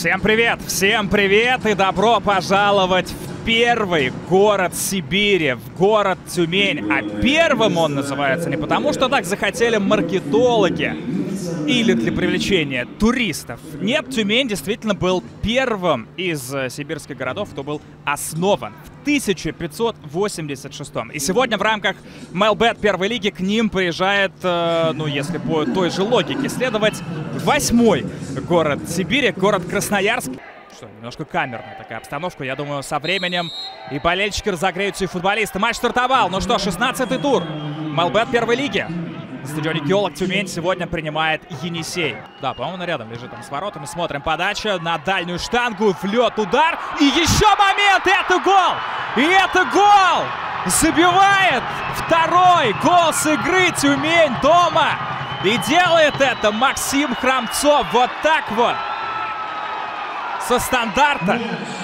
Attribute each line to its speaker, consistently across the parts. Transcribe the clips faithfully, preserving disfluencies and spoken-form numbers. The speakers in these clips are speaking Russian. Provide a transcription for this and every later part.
Speaker 1: Всем привет! Всем привет и добро пожаловать в первый город Сибири, в город Тюмень. А первым он называется не потому, что так захотели маркетологи или для привлечения туристов. Нет, Тюмень действительно был первым из э, сибирских городов, кто был основан в тысяча пятьсот восемьдесят шестом. И сегодня в рамках Мэлбет первой лиги к ним приезжает, э, ну если по той же логике следовать, восьмой город Сибири, город Красноярск. Что, немножко камерная такая обстановка. Я думаю, со временем и болельщики разогреются, и футболисты. Матч стартовал. Ну что, шестнадцатый тур Мэлбет первой лиги. На стадионе Геолог Тюмень сегодня принимает Енисей. Да, по-моему, он рядом лежит там с воротами. Смотрим подача на дальнюю штангу. Влет, удар. И еще момент. И это гол. И это гол. Забивает второй гол с игры Тюмень дома. И делает это Максим Храмцов. Вот так вот. Со стандарта.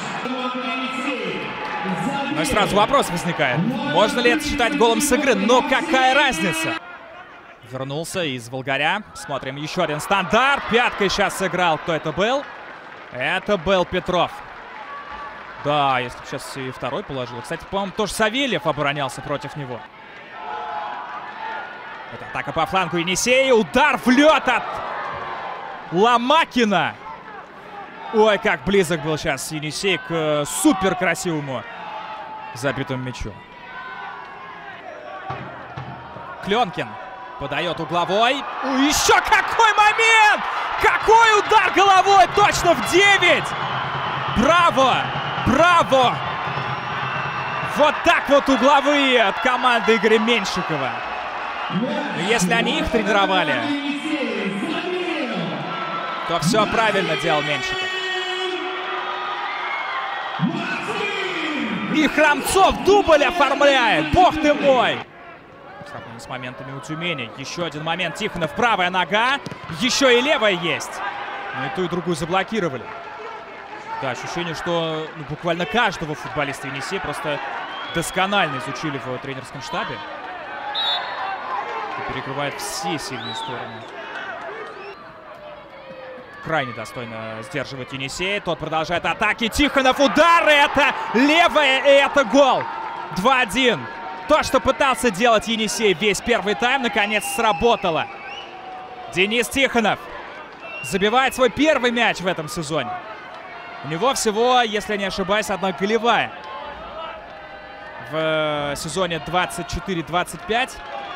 Speaker 1: Ну и сразу вопрос возникает. Можно ли это считать голом с игры? Но какая разница? Вернулся из Волгаря. Смотрим, еще один стандарт. Пяткой сейчас сыграл. Кто это был? Это был Петров. Да, если бы сейчас и второй положил. Кстати, по-моему, тоже Савельев оборонялся против него. Это атака по флангу Енисея. Удар в лед от Ломакина. Ой, как близок был сейчас Енисей к э, супер красивому забитому мячу. Кленкин подает угловой. Еще какой момент! Какой удар головой! Точно в девять! Браво! Браво! Вот так вот угловые от команды Игоря Меньшикова. Если они их тренировали, то все правильно делал Меньшиков. И Храмцов дубль оформляет. Бог ты мой! С моментами у Тюмени. Еще один момент. Тихонов, правая нога. Еще и левая есть. Ну и ту, и другую заблокировали. Да, ощущение, что ну, буквально каждого футболиста Енисея просто досконально изучили в тренерском штабе. И перекрывает все сильные стороны. Крайне достойно сдерживает Енисей. Тот продолжает атаки. Тихонов, удар. Это левая, и это гол. два один. То, что пытался делать Енисей весь первый тайм, наконец сработало. Денис Тихонов забивает свой первый мяч в этом сезоне. У него всего, если я не ошибаюсь, одна голевая в сезоне двадцать четыре двадцать пять.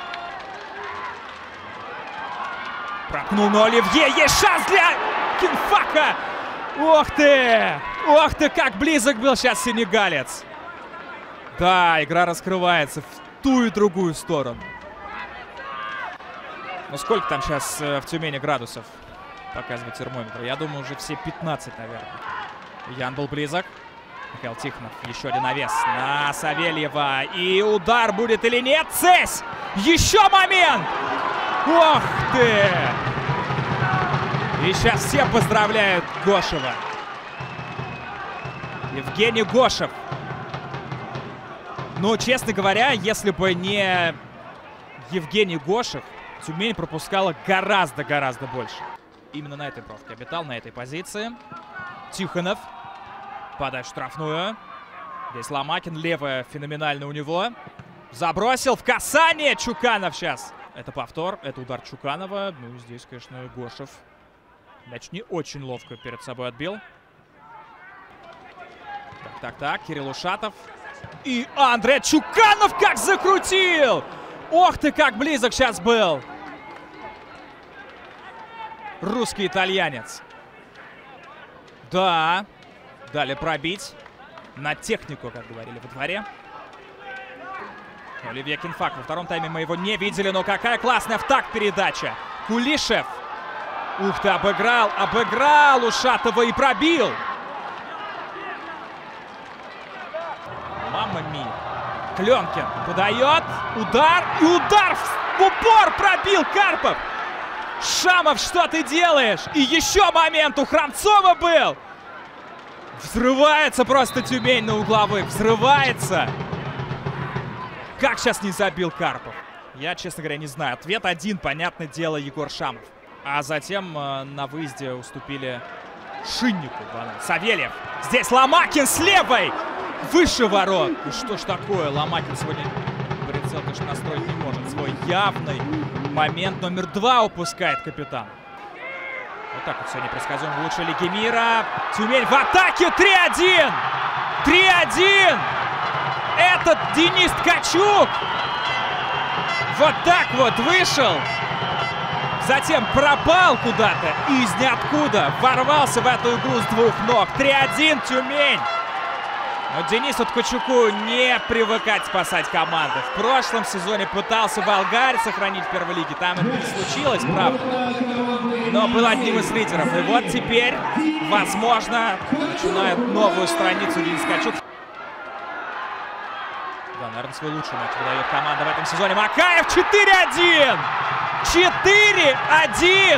Speaker 1: Проткнул на Оливье. Есть шанс для Кинфака. Ох ты! Ох ты, как близок был сейчас сенегалец. Да, игра раскрывается в ту и другую сторону. Ну сколько там сейчас э, в Тюмени градусов показывает термометр? Я думаю, уже все пятнадцать, наверное. Ян был близок. Михаил Тихонов. Еще один навес на Савельева. И удар будет или нет? Цесь! Еще момент! Ох ты! И сейчас все поздравляют Гошева. Евгений Гошев. Но, честно говоря, если бы не Евгений Гошев, Тюмень пропускала гораздо-гораздо больше. Именно на этой бровке обитал, на этой позиции. Тихонов. Подать штрафную. Здесь Ломакин. Левая феноменально у него. Забросил в касание Чуканов сейчас. Это повтор. Это удар Чуканова. Ну, здесь, конечно, Гошев. Мяч не очень ловко перед собой отбил. Так-так-так. Кирилл Ушатов. И Андрей Чуканов как закрутил! Ох ты, как близок сейчас был! Русский итальянец. Да. Дали пробить. На технику, как говорили во дворе. Оливье Кинфак. Во втором тайме мы его не видели, но какая классная в такт передача. Кулишев. Ух ты, обыграл, обыграл Ушатова и пробил. Мамма мия. Кленкин подает. Удар. И удар в упор пробил Карпов. Шамов, что ты делаешь? И еще момент у Храмцова был. Взрывается просто Тюмень на угловых. Взрывается. Как сейчас не забил Карпов? Я, честно говоря, не знаю. Ответ один, понятное дело, Егор Шамов. А затем э, на выезде уступили Шиннику. Савельев. Здесь Ломакин с левой. Выше ворот. Ну что ж такое? Ломакин сегодня прицел, конечно, настроить не может. Свой явный момент номер два упускает капитан. Вот так вот сегодня предсказуем в лучшей лиге мира. Тюмень в атаке. три один. три один. Этот Денис Ткачук. Вот так вот вышел. Затем пропал куда-то и из ниоткуда ворвался в эту игру с двух ног. три один Тюмень. Но Денису Ткачуку не привыкать спасать команды. В прошлом сезоне пытался Волгарь сохранить в первой лиге. Там это не случилось, правда. Но был одним из лидеров. И вот теперь, возможно, начинает новую страницу Денис Ткачук. Да, наверное, свой лучший матч выдает команда в этом сезоне. Макаев четыре один! четыре один!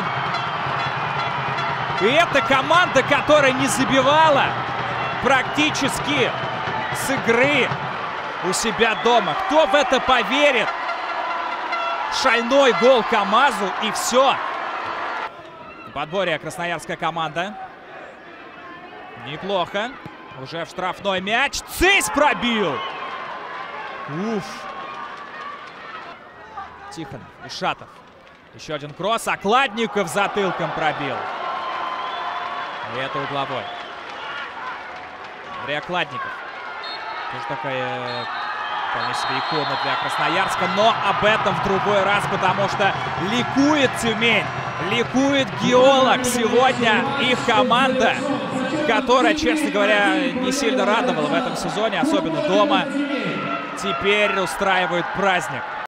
Speaker 1: И это команда, которая не забивала практически с игры у себя дома. Кто в это поверит? Шальной гол КамАЗу и все. В подборе красноярская команда. Неплохо. Уже в штрафной мяч. Цейс пробил. Уф. Тихон, Ишатов. Еще один кросс. Окладников затылком пробил. И это угловой. Андрей Окладников. Тоже такая вполне себе икона для Красноярска. Но об этом в другой раз, потому что ликует Тюмень. Ликует геолог. Сегодня их команда, которая, честно говоря, не сильно радовала в этом сезоне, особенно дома, теперь устраивает праздник.